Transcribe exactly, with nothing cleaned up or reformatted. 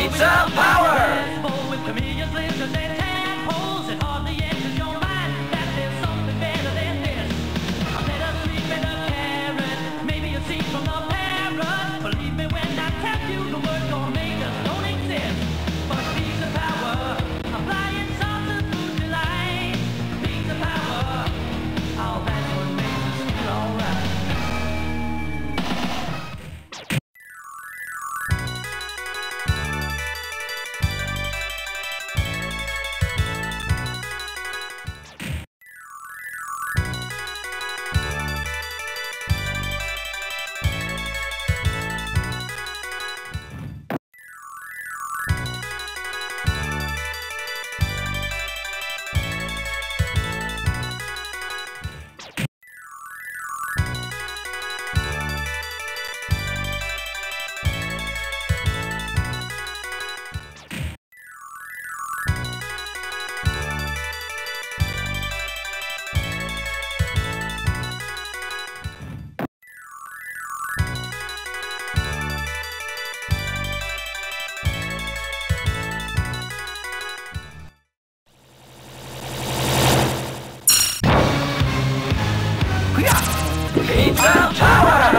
Pizza power! With chameleons, lizards, and tadpoles, it hardly enters your mind that there's something better than this. A little sleep in a carrot, maybe a seed from the parrot. Believe me when I tell you the word tornadoes don't exist. But pizza power, applying sauce and food delight. Pizza power, oh that's what makes us feel alright. Pizza power!